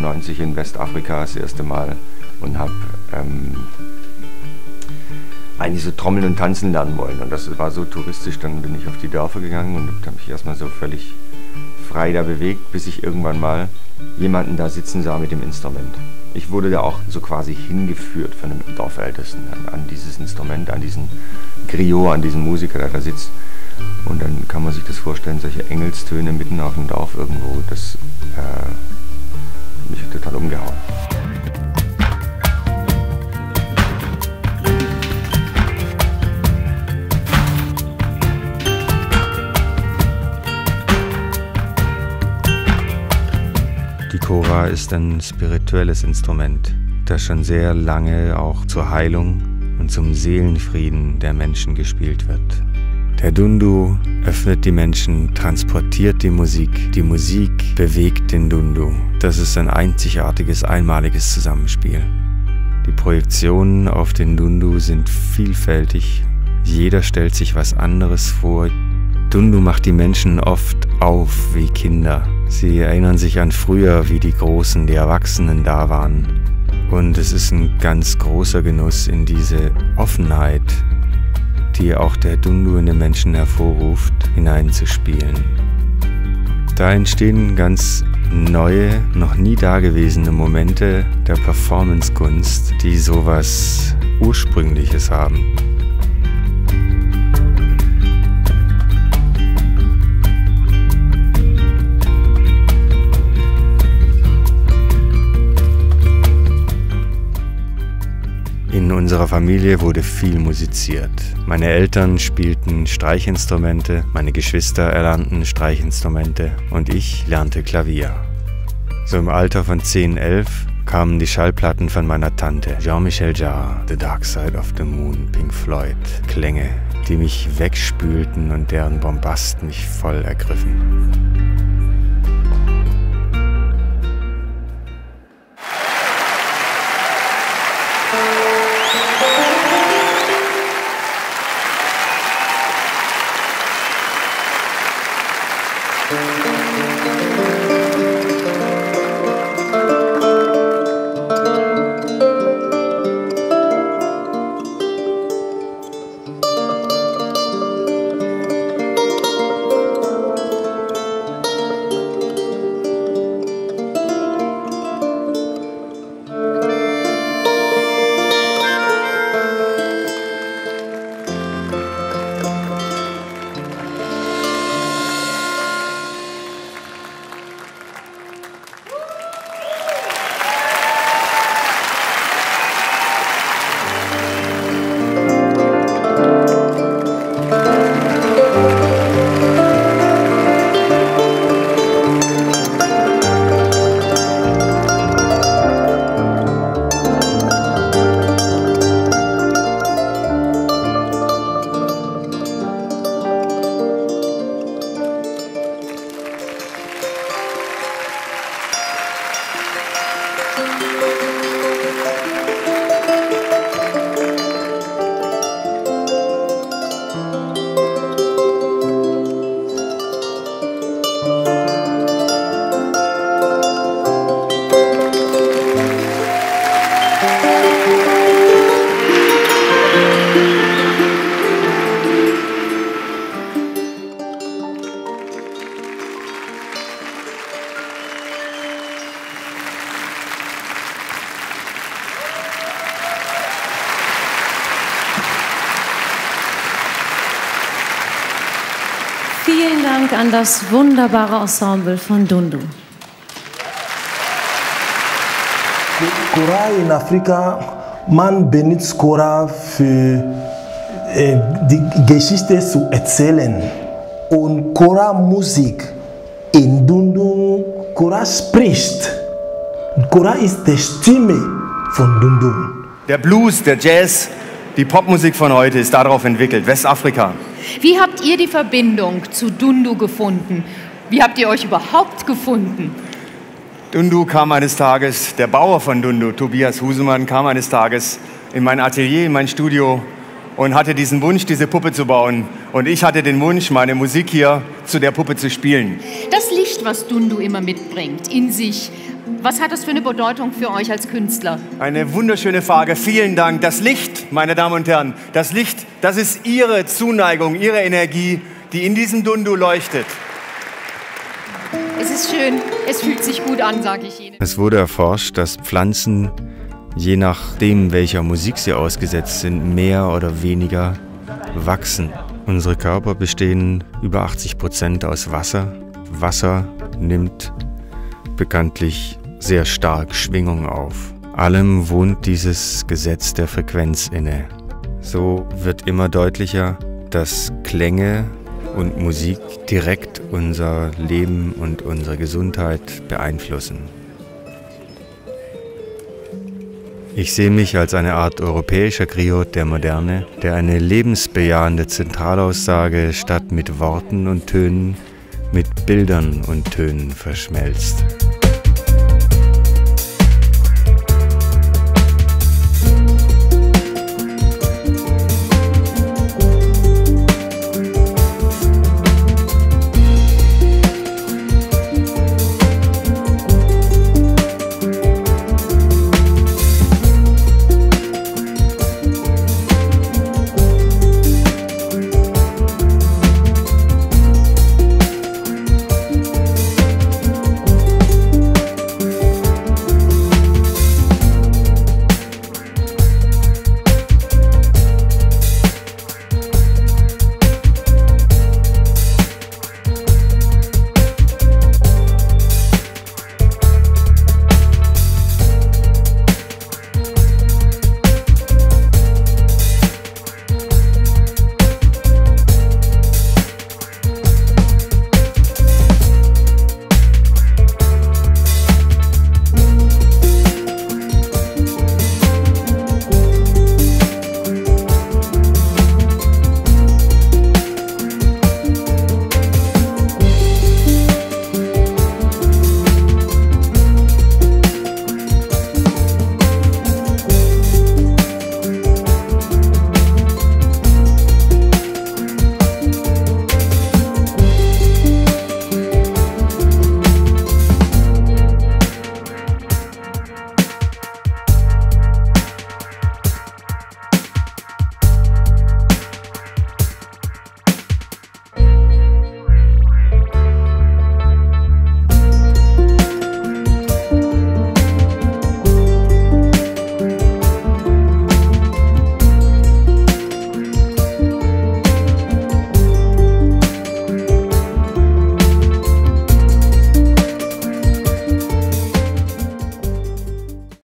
1994 in Westafrika das erste Mal und habe eigentlich so trommeln und tanzen lernen wollen. Und das war so touristisch, dann bin ich auf die Dörfer gegangen und habe mich erstmal so völlig frei da bewegt, bis ich irgendwann mal jemanden da sitzen sah mit dem Instrument. Ich wurde da auch so quasi hingeführt von einem Dorfältesten an dieses Instrument, an diesen Griot, an diesen Musiker, der da sitzt. Und dann kann man sich das vorstellen, solche Engelstöne mitten auf dem Dorf irgendwo, das mich total umgehauen. Die Kora ist ein spirituelles Instrument, das schon sehr lange auch zur Heilung und zum Seelenfrieden der Menschen gespielt wird. Der Dundu öffnet die Menschen, transportiert die Musik bewegt den Dundu. Das ist ein einzigartiges, einmaliges Zusammenspiel. Die Projektionen auf den Dundu sind vielfältig, jeder stellt sich was anderes vor. Dundu macht die Menschen oft auf wie Kinder. Sie erinnern sich an früher, wie die Großen, die Erwachsenen da waren. Und es ist ein ganz großer Genuss, in diese Offenheit, die auch der Dundu in den Menschen hervorruft, hineinzuspielen. Da entstehen ganz neue, noch nie dagewesene Momente der Performancekunst, die sowas Ursprüngliches haben. In unserer Familie wurde viel musiziert. Meine Eltern spielten Streichinstrumente, meine Geschwister erlernten Streichinstrumente und ich lernte Klavier. So im Alter von 10, 11 kamen die Schallplatten von meiner Tante. Jean-Michel Jarre, The Dark Side of the Moon, Pink Floyd. Klänge, die mich wegspülten und deren Bombast mich voll ergriffen. Vielen Dank an das wunderbare Ensemble von Dundu. Kora in Afrika, man benutzt Kora für die Geschichte zu erzählen. Und Kora-Musik in Dundu, Kora spricht. Kora ist die Stimme von Dundu. Der Blues, der Jazz, die Popmusik von heute ist darauf entwickelt, Westafrika. Wie habt ihr die Verbindung zu Dundu gefunden? Wie habt ihr euch überhaupt gefunden? Dundu kam eines Tages, der Bauer von Dundu, Tobias Husemann, kam eines Tages in mein Atelier, in mein Studio und hatte diesen Wunsch, diese Puppe zu bauen. Und ich hatte den Wunsch, meine Musik hier zu der Puppe zu spielen. Das Licht, was Dundu immer mitbringt, in sich, Was hat das für eine Bedeutung für euch als Künstler? Eine wunderschöne Frage. Vielen Dank. Das Licht, meine Damen und Herren, das Licht, das ist Ihre Zuneigung, Ihre Energie, die in diesem Dundu leuchtet. Es ist schön, es fühlt sich gut an, sage ich Ihnen. Es wurde erforscht, dass Pflanzen, je nachdem, welcher Musik sie ausgesetzt sind, mehr oder weniger wachsen. Unsere Körper bestehen über 80% aus Wasser. Wasser nimmt bekanntlich sehr stark Schwingung auf. Allem wohnt dieses Gesetz der Frequenz inne. So wird immer deutlicher, dass Klänge und Musik direkt unser Leben und unsere Gesundheit beeinflussen. Ich sehe mich als eine Art europäischer Griot der Moderne, der eine lebensbejahende Zentralaussage statt mit Worten und Tönen mit Bildern und Tönen verschmelzt.